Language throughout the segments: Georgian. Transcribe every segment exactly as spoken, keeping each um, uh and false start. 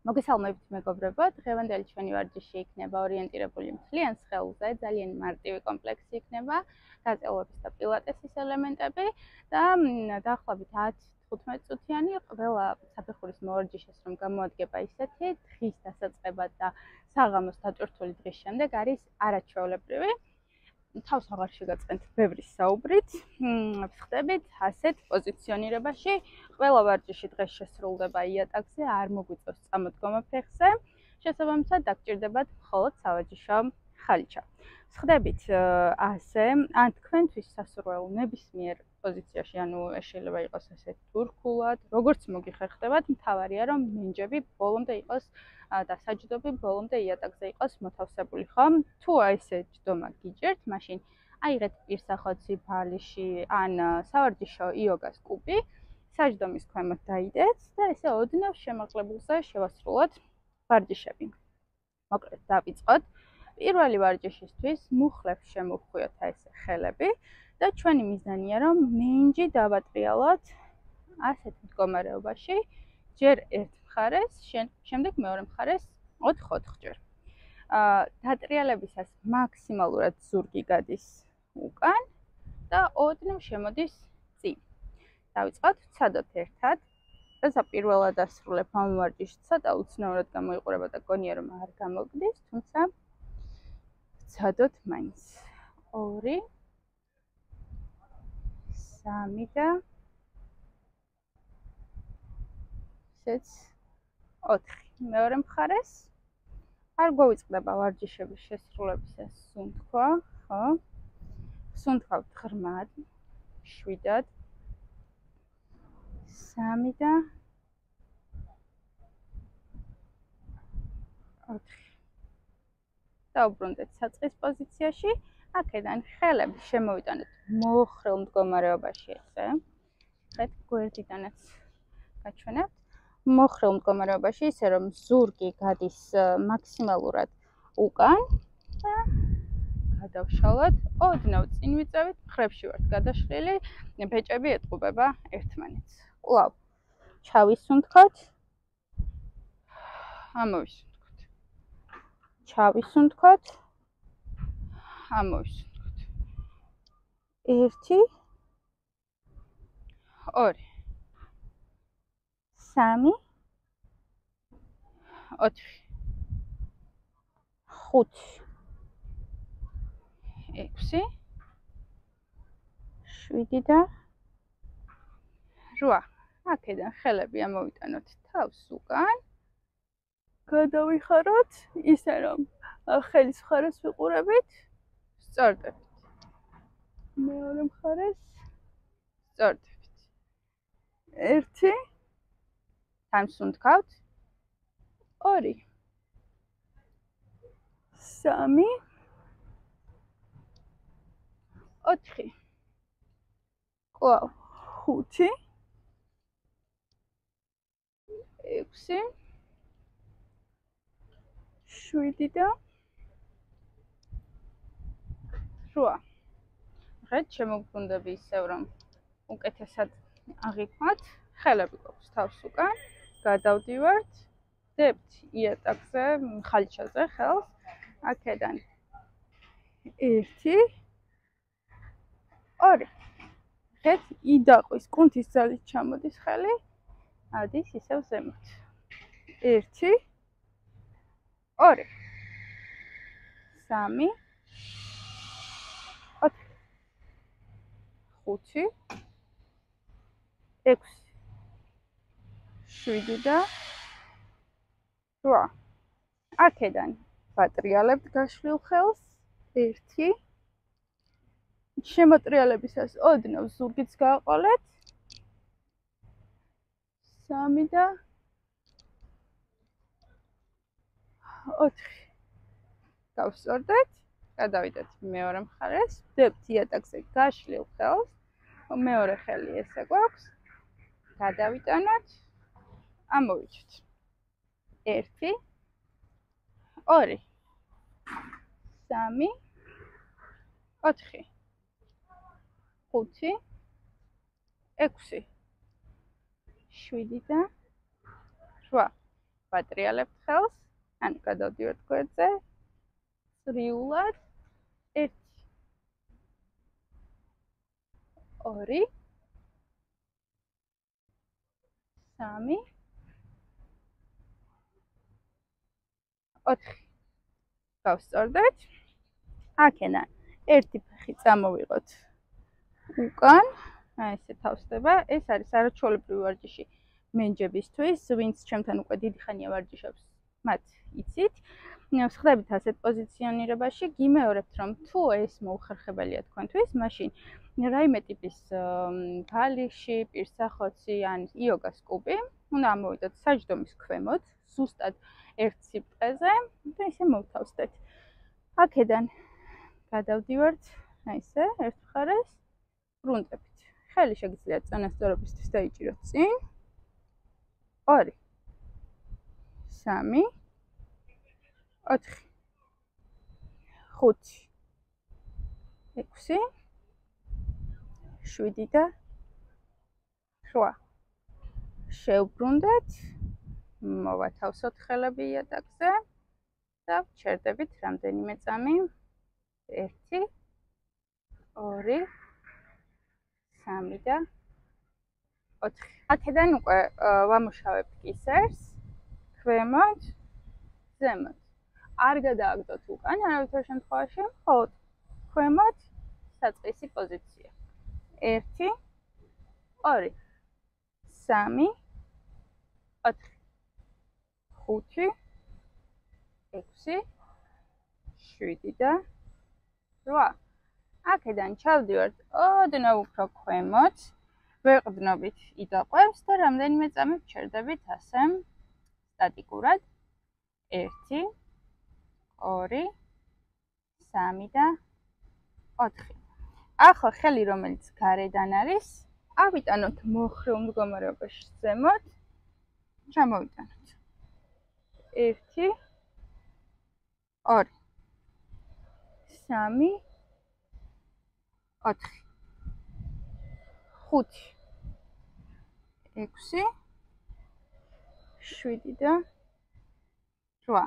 მოგესალმებით მეგობრებო, დღევანდელი ჩვენი ვარჯიში იქნება ორიენტირებული მთლიან სხეულზე, ძალიან მარტივი კომპლექსი იქნება, გაწელვების და პილატესის ელემენტები და დაახლოებით ათი-თხუთმეტი წუთიანი ყველა საფეხურის მოვარჯიშეს რომ გამოადგება ისეთი, დღის დასაწყებად და საღამოს დატვირთული დღის შემდეგ არის არაჩვეულებრივი. თავს აღარ შეგაწყენთ ბევრი საუბრით, ვხდებით ასეთ პოზიციონირებაში. ყველა ვარჯიში დღეს შესრულდება იატაკზე, არ მოგვიწევს წამოდგომა ფეხზე. შესაბამისად, დაგჭირდებათ მხოლოდ სავარჯიშო ხალიჩა. ვხდებით ასე, ან თქვენთვის სასურველ ნებისმიერ პოზიციაში, ანუ შეიძლება იყოს ასე თურქულად, როგორც მოგიხერხდებათ, მთავარია რომ მინჯები ბოლომდე იყოს და საჯდომი ბოლომდე იატაკზე იყოს მოთავსებული, ხომ? თუ ესე ჯდომა გიჭირთ, მაშინ აიღეთ პირსახოცი, ბალიში ან სავარჯიშო იოგას კუბი, საჯდომის ქვემოთ დაიდეთ და ესე ოდნავ შემაღლებულზე შევასრულოთ ვარჯიშები. მოკლედ დავიწყოთ. პირველი ვარჯიშისთვის მუხლებს შემოვხვიოთ ესე ხელები და ჩვენი მიზანია რომ მინჯი დავატრიალოთ ასეთ მდგომარეობაში, ჯერ ერთ მხარეს, შემდეგ მეორე მხარეს ოთხ-ოთხ ჯერ. დატრიალებისას მაქსიმალურად ზურგი გადის უკან და ოდნავ შემოდის წინ. დავიწყოთ, ვცადოთ ერთად. და პირველად ასრულებ ამ ვარჯიშს, ცოტა უცნაურად გამოიყურება და გონია რომ არ გამოგდის, თუმცა ვცადოთ მაინც. ორი, სამი და ესეც ოთხი. მეორე მხარეს არ გვაუწყდება ვარჯიშების შესრულებისას სუნთქვა, ხო? სუნთქავთ ღრმად, შვიდად, სამი და ოთხი. დავუბრუნდეთ საწყის პოზიციაში, აქედან ხელები შემოვიტანეთ მოხრილ მდგომარეობაში ესე. ხეთ გვერდიდანაც გაჩვენებთ. მოხრილ მდგომარეობაში, ისე რომ ზურგი გადის მაქსიმალურად უკან და გადავშალოთ, ოდნავ წინ ვიწევით, მხრებში ვართ გადაშლილი, ბეჭები ეტყუბება ერთმანეთს. კვლავ ჩავისუნთქოთ, ამოვისუნთქოთ. ჩავისუნთქოთ, ამოვისუნთქოთ. ერთი, ორი, სამი, ოთხი, ხუთი, ექვსი, შვიდი და რვა. აქედან ხელები ამოვიტანოთ თავს უკან. გადავიხაროთ, ისე რომ ხელის მხარეს ვიყურებით, სწორდებით. მეორე მხარეს სწორდებით. ერთი, დამსუნთქავთ. ორი, სამი, ოთხი, კვლავ ხუთი, ექვსი, შვიდი და რვა. ხეთ შემოგვგუნდები ისევ რომ უკეთესად აღიქვათ, ხელები გვაქვს თავს უკან, გადავდივართ, დებთ იატაკზე, ხალიჩაზე ხელს, აქედან ერთი, ორი. ხეთ იდაყვის კუნთის ძალით ჩამოდის ხელი, ადის ისევ ზემოთ. ერთი, ორი, სამი, ოთხი, ხუთი, ექვსი, შვიდი და რვა. აქედან ვატრიალებთ გაშლილ ხელს, ერთი, შემოტრიალებისას ოდნავ ზურგიც გააყოლეთ, სამი და ოთხი. გავსწორდეთ, გადავიდეთ მეორე მხარეს, ვდებთ იატაკზე გაშლილ ხელს, მეორე ხელი ესე გვაქვს, გადავიტანოთ, ამოვიჭოთ. ერთი, ორი, სამი, ოთხი, ხუთი, ექვსი, შვიდი და რვა. ვატრიალებთ ხელს, ანუ გადავდივართ გვერდზე, წრიულად, ერთი, ორი, სამი, ოთხი. გავსწორდეთ. აქედან ერთი ფეხი წამოვიღოთ უკან, აი ესე თავსდება. ეს არის არაჩვეულებრივი ვარჯიში მენჯებისთვის, ვინც ჩემთან უკვე დიდი ხანია ვარჯიშობს, მათ იცით. ხდებით ასეთ პოზიციონირებაში, გიმეორებთ, რომ თუ ეს მოუხერხებელია თქვენთვის, მაშინ რაიმე ტიპის ქალიში, პირსახოცი ან იოგას კუბი უნდა ამოვიდოთ საჯდომის ქვემოთ, ზუსტად ერთ სიბრტყეზე და ისე მოვთავსდეთ. აქედან გადავდივართ, აი ესე, ერთ მხარეს, ბრუნდებით. ხელი შეგიძლიათ წონასწორობისთვის დაიჭიროთ წინ. ორი, სამი, ოთხი, ხუთი, ექვსი, შვიდი და რვა. შევბრუნდეთ, მოვათავსოთ ხელები იატაკზე და ვჩერდებით რამდენიმე წამი. ერთი, ორი, სამი და ოთხი. აქედან უკვე ვამუშავებთ კისერს, ქვემოთ, ზემოთ. არ გადააგდოთ უკან არავითარ შემთხვევაში, მხოლოდ ქვემოთ საწყისი პოზიცია. ერთი, ორი, სამი, ოთხი, ხუთი, ექვსი, შვიდი და რვა. აქედან ჩავდივართ ოდნავ უფრო ქვემოთ, ვეყრდნობით იდაყვევს და რამდენიმე წამი ვჩერდებით ასე სტატიკურად. ერთი, ორი, სამი და ოთხი. ახლა ხელი რომელიც გარედან არის, ავიტანოთ მოხრილ მდგომარეობაში ზემოთ, ჩამოვიტანოთ. ერთი, ორი, სამი, ოთხი, ხუთი, ექვსი, შვიდი და რვა.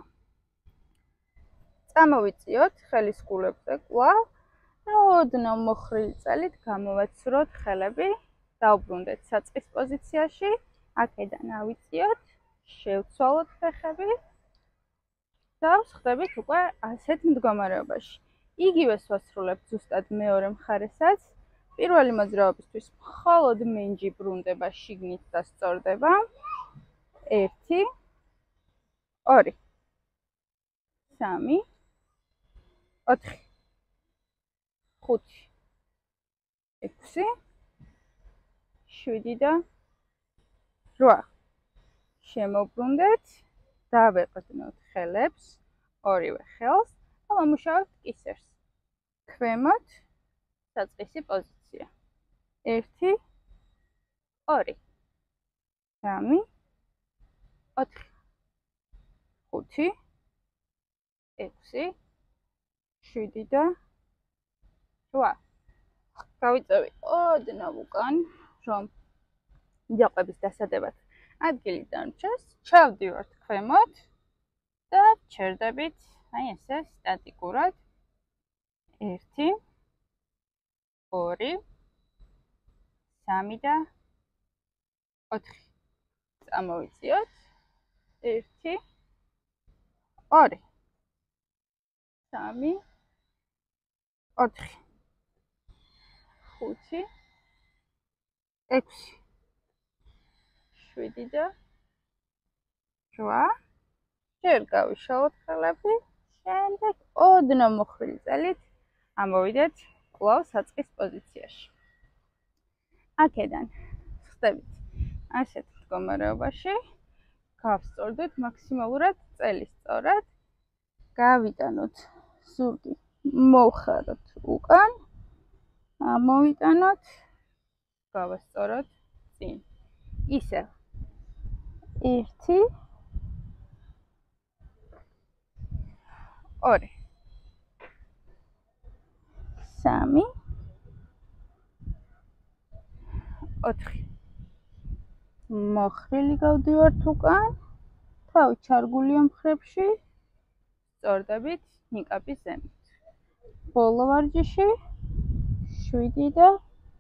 წამოვიწიოთ ხელის კულებზე კვლავ, ოდნავ მოხრილი წელით გამოვაცუროთ ხელები, დავბრუნდეთ საწყის პოზიციაში, აქედან ავიწიოთ, შევცვალოთ ფეხები და ვხდებით უკვე ასეთ მდგომარეობაში. იგივეს ვასრულებთ ზუსტად მეორე მხარესაც. პირველი მოძრაობისთვის მხოლოდ მენჯი ბრუნდება შიგნით და სწორდება. ერთი, ორი, სამი, ოთხი, ხუთი, ექვსი, შვიდი და რვა. შემოbrუნდეთ, დავეყრდნოთ ხელებს, ორივე ხელს და ვამუშავებთ კისერს. ქვემოთ საწყისი პოზიცია. ერთი, ორი, სამი, ოთხი, ხუთი, ექვსი, შვიდი და რვა. გავიწევით ოდნავ უკან, რომ იაყვების დასადებად ადგილი დარჩეს, ჩავდივართ ქვემოთ და ვჩერდებით აი ესე სტატიკურად. ერთი, ორი, სამი და ოთხი. წამოვიწიოთ. ერთი, ორი, სამი, ოთხი, ხუთი, ექვსი, შვიდი და რვა. ჯერ გავიშალოთ ხელები, შემდეგ ოდნავ მოხრილი წელით ამოვიდეთ კვლავ საწყის პოზიციაში. აქედან ხდებით ასეთ მდგომარეობაში, გავსწორდეთ მაქსიმალურად წელი სწორად, გავიტანოთ ზურგი, მოვხაროთ უკან, ამოვიტანოთ, გავასწოროთ წინ. ისევ ერთი, ორი, სამი, ოთხი. მოხრილი გავდივართ უკან თავი ჩარგულია მხრებში, სწორდებით ნიკაპის ზემოთ. ბოლო ვარჯიში შვიდი და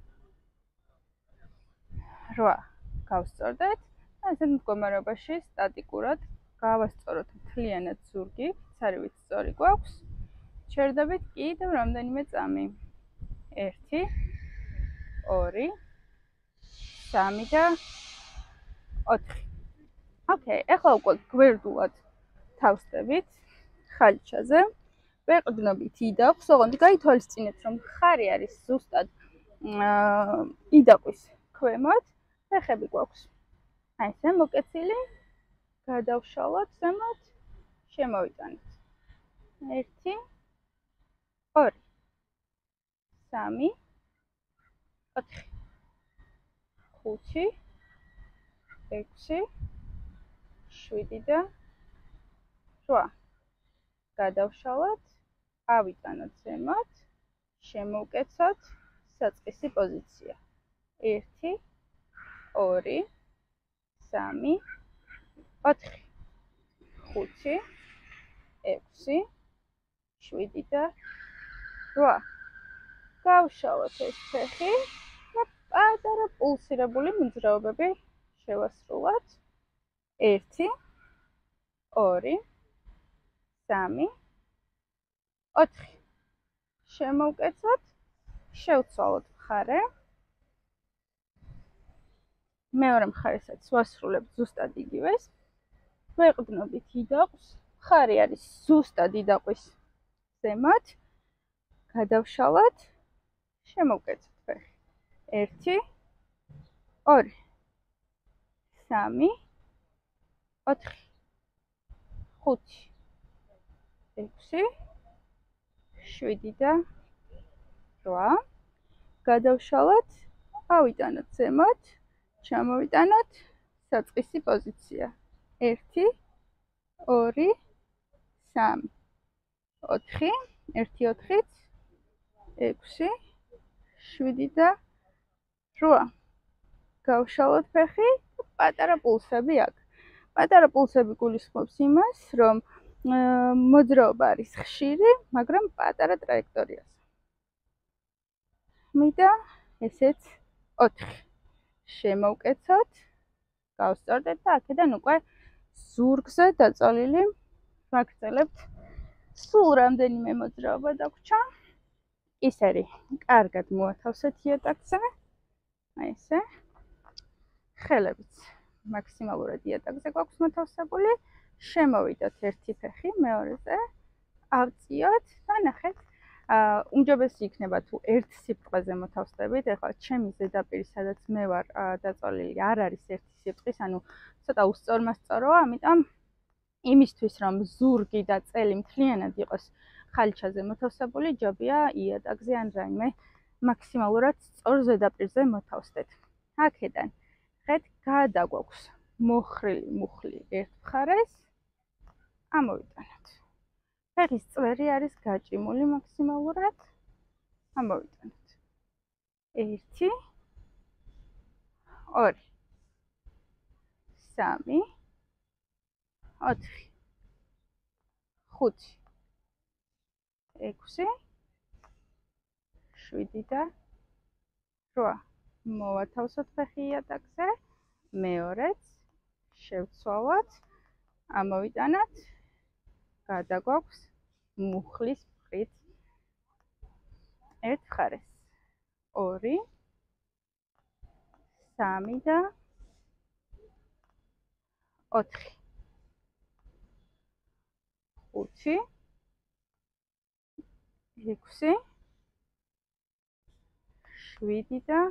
რვა. გავსწორდეთ. ასეთ მდგომარეობაში სტატიკურად გავასწოროთ მთლიანად ზურგი, ცარივით სწორი გვაქვს. ჩერდებით კიდევ რამდენიმე წამი. ერთი, ორი, სამი და ოთხი. ოკეი, ახლა უკვე გვერდულად თავსდებით ხალიჩაზე. ვეყრდნობით იდაყვის, ოღონდ გაითვალისწინეთ, რომ ხარი არის ზუსტად იდაყვის ქვემოთ, ფეხები გვაქვს აი ესე მოკეცილი, გადავშალოთ ზემოთ, შემოვიტანეთ. ერთი, ორი, სამი, ოთხი, ხუთი, ექვსი, შვიდი და რვა. გადავშალოთ, ავიტანოთ ზემოთ, შემოვკეცოთ, საწყისი პოზიცია. ერთი, ორი, სამი, ოთხი, ხუთი, ექვსი, შვიდი და რვა. გავშალოთ ეს ფეხი და პატარა პულსირებული მოძრაობები შევასრულოთ. ერთი, ორი, სამი, ოთხი. შემოვკეცოთ, შევცვალოთ მხარე. მეორე მხარესაც ვასრულებთ ზუსტად იგივეს. ვეყრდნობით იდაყვის, მხარი არის ზუსტად იდაყვის ზემოთ. გადავშალოთ, შემოვკეცოთ ფეხი. ერთი, ორი, სამი, ოთხი, ხუთი, ექვსი, შვიდი და რვა. გადავშალოთ, ავიტანოთ ზემოთ, ჩამოვიტანოთ, საწყისი პოზიცია. ერთი, ორი, სამი, ოთხი, ერთი, ოთხიც, ექვსი, შვიდი და რვა. გავშალოთ ფეხი, პატარა პულსები აქვს. პატარა პულსები გულისხმობს იმას, რომ მოძრაობა არის ხშირი, მაგრამ პატარა ტრაექტორიაზე. მიდა ესეც ოთხი. შემოვკეცოთ, გავსწორდეთ და აქედან უკვე ზურგზე დაწოლილი ვაგრძელებთ. სულ რამდენიმე მოძრაობა დაგვრჩა. ისერი, კარგად მოათავსეთ იატაკზე. აი ესე. ხელებიც მაქსიმალურად იატაკზე გვაქვს მოთავსებული. შემოვიდოთ ერთი ფეხი მეორეზე. ავწიოთ და ნახეთ. უმჯობესი იქნება თუ ერთ სიბრტყეზე მოთავსდებით. ეხლა ჩემი ზედაპირი, სადაც მე ვარ დაწოლილი, არ არის ერთი სიბრტყის, ანუ ცოტა უსწორმასწოროა, ამიტომ იმისთვის, რომ ზურგი და წელი მთლიანად იყოს ხალიჩაზე მოთავსებული, ჯობია იატაკზე ან რაიმე მაქსიმალურად სწორ ზედაპირზე მოთავსდეთ. აქედან ხეთ გადაგვაქვს მოხრილი მუხლი ერთ მხარეს, ამოვიტანოთ. ფეხის წვერი არის გაჭიმული მაქსიმალურად, ამოვიტანოთ. ერთი, ორი, სამი, ოთხი, ხუთი, ექვსი, შვიდი და რვა. მოვათავსოთ ფეხი იატაკზე, მეორეც შევცვალოთ, ამოვიტანოთ, გადაგვაქვს მუხლის მხრით ერთ მხარეს. ორი, სამი და ოთხი. ხუთი, ექვსი, შვიდი და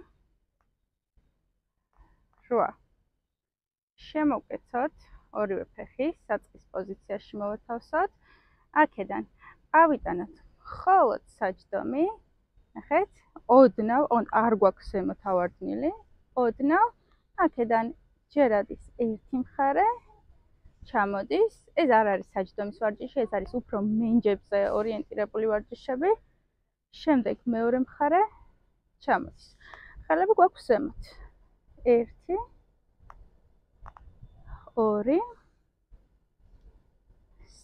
რვა. შემოვკეცოთ ორივე ფეხი, საწყის პოზიციაში მოვათავსოთ. აქედან ავიტანოთ მხოლოდ საჯდომი. ნახეთ, ოდნავ, არ გვაქვს ზემოთ ავარდნილი. ოდნავ, აქედან ჯერ ადის ერთი მხარე, ჩამოდის. ეს არ არის საჯდომის ვარჯიში, ეს არის უფრო მენჯებზე ორიენტირებული ვარჯიშები. შემდეგ მეორე მხარე ჩამოდის. ხელები გვაქვს ზემოთ. ერთი, ორი,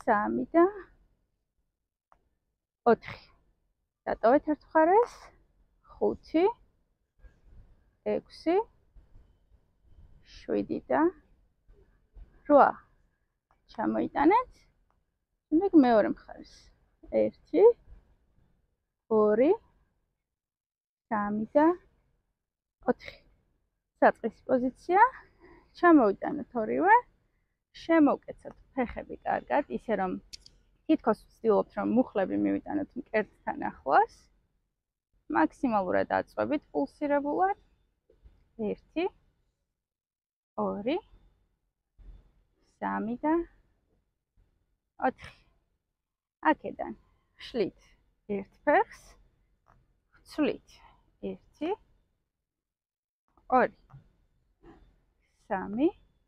სამი და ოთხი. დატოვეთ ერთ მხარეს. ხუთი, ექვსი, შვიდი და რვა. ჩამოიტანეთ. შემდეგ მეორე მხარეს. ერთი, ორი, სამი და ოთხი. საწყის პოზიცია. ჩამოვიტანოთ ორივე. შემოვკეცოთ ფეხები კარგად, ისე რომ თითქოს ვცდილობთ, რომ მუხლები მივიტანოთ მკერდთან ახლოს. მაქსიმალურად აწვევით პულსირებულად. ერთი, ორი, სამი და ოთხი. აქედან ხშლით ერთ ფეხს, ვცვლით ერთი, ორი, სამი,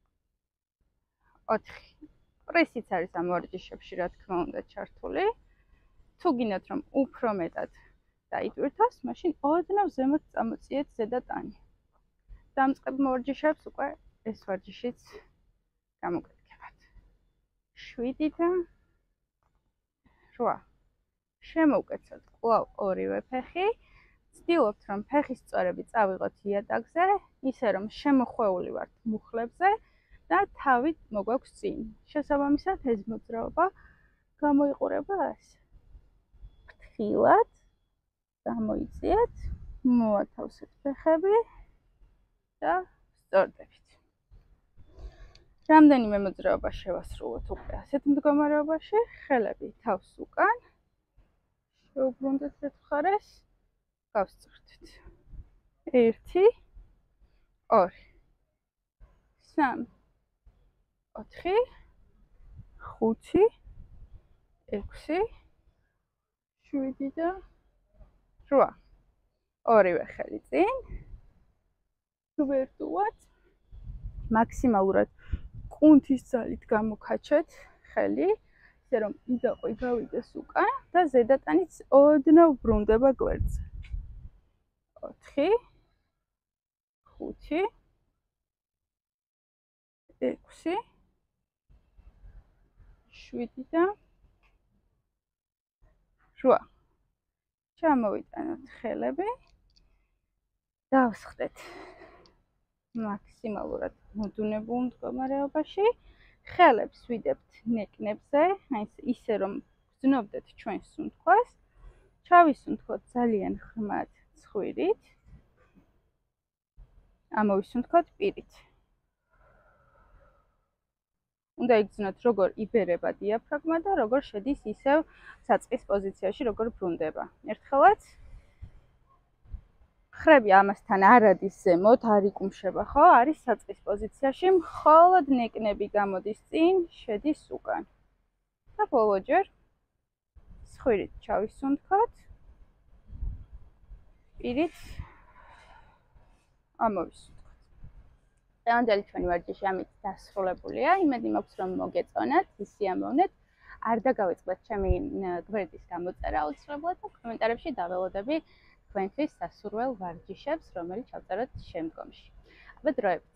ოთხი. პრესიც არის ამ ვარჯიშებში, რა თქმა უნდა, ჩართული. თუ გინდათ, რომ უფრო მეტად დაიტვირთოს, მაშინ ოდნავ ზემოთ წამოწიეთ ზედა ტანი. დამწყებ ვარჯიშებს უკვე ეს ვარჯიშიც გამოგედგებათ. შვიდი და რვა. შემოვკეცოთ კვლავ ორივე ფეხი. ვცდილობთ, რომ ფეხის წვერები წავიღოთ იატაკზე, ისე რომ შემოხვეული ვართ მუხლებზე და თავით მოგვაქვს წინ. შესაბამისად, ეს მოძრაობა გამოიყურება ასე. ფრთხილად გამოიწიეთ, მოათავსეთ ფეხები და სწორდებით. რამდენიმე მოძრაობა შევასრულოთ უკვე ასეთ მდგომარეობაში, ხელები თავს უკან, შევუბრუნდეთ ერთ მხარეს, გავსწორდეთ. ერთი, ორი, სამი, ოთხი, ხუთი, ექვსი, შვიდი და რვა. ორივე ხელი წინ. გვერდულად მაქსიმალურად კუნთის ძალით გამოკაჩეთ ხელი, ისე რომ იდაყვი გავიდეს უკან და ზედატანიც ოდნავ ბრუნდება გვერდზე. ოთხი, ხუთი, ექვსი, შვიდი და რვა. ჩამოვიტანოთ ხელები. დავსხდეთ მაქსიმალურად მოდუნებულ მდგომარეობაში. ხელებს ვიდებთ ნეკნებზე, ისე რომ გრძნობდეთ ჩვენ სუნთქვას. ჩავისუნთქოთ ძალიან ღრმად ცხვირით. ამოვისუნთქოთ პირით. უნდა იგრძნოთ როგორ იბერება დიაფრაგმა და როგორ შედის ისევ საწყის პოზიციაში, როგორ ბრუნდება. ერთხელაც ხრები ამასთან არ ადის ზემოთ, არ იკუმშება, ხო? არის საწყის პოზიციაში, მხოლოდ ნეკნები გამოდის წინ, შედის უკან. და ბოლოჯერ ცხვირით ჩავისუნთქოთ. პირით ამოვისუნთქოთ. დღევანდელი ჩვენი ვარჯიში ამით დასრულებულია. იმედი მაქვს, რომ მოგეწონათ, ისიამოვნეთ. არ დაგავიწყდეთ ჩემი გვერდის გამოწერა აუცილებლად და კომენტარებში დაველოდები თქვენთვის სასურველ ვარჯიშებს, რომელიც ჩავწეროთ შემდგომში. აბა დროებით.